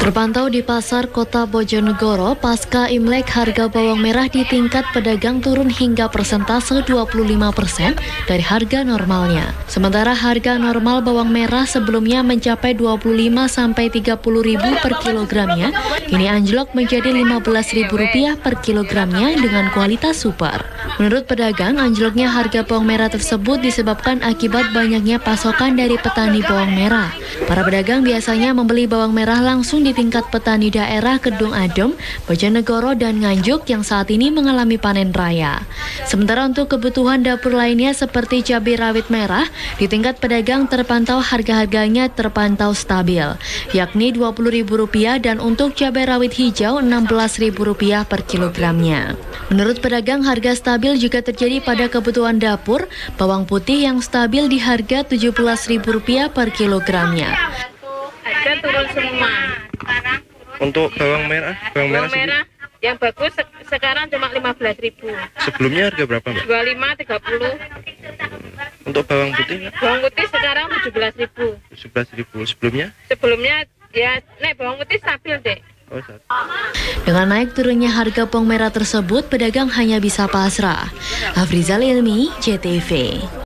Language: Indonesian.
Terpantau di pasar kota Bojonegoro, pasca Imlek harga bawang merah di tingkat pedagang turun hingga persentase 25% dari harga normalnya. Sementara harga normal bawang merah sebelumnya mencapai 25-30 ribu per kilogramnya, kini anjlok menjadi 15.000 rupiah per kilogramnya dengan kualitas super. Menurut pedagang, anjloknya harga bawang merah tersebut disebabkan akibat banyaknya pasokan dari petani bawang merah. Para pedagang biasanya membeli bawang merah langsung di tingkat petani daerah Kedung Adem, Bojonegoro, dan Nganjuk yang saat ini mengalami panen raya. Sementara untuk kebutuhan dapur lainnya seperti cabai rawit merah, di tingkat pedagang terpantau harga-harganya terpantau stabil, yakni Rp20.000 dan untuk cabai rawit hijau Rp16.000 per kilogramnya. Menurut pedagang, harga stabil juga terjadi pada kebutuhan dapur, bawang putih yang stabil di harga Rp17.000 per kilogramnya. Harga turun semua. Untuk bawang merah yang bagus sekarang cuma 15.000. Sebelumnya harga berapa, Mbak? 25, 30. Untuk bawang putih? Bawang putih sekarang 17.000. 17.000. Sebelumnya? Sebelumnya ya bawang putih stabil deh. Dengan naik turunnya harga bawang merah tersebut, pedagang hanya bisa pasrah. Afrizal Ilmi, JTV.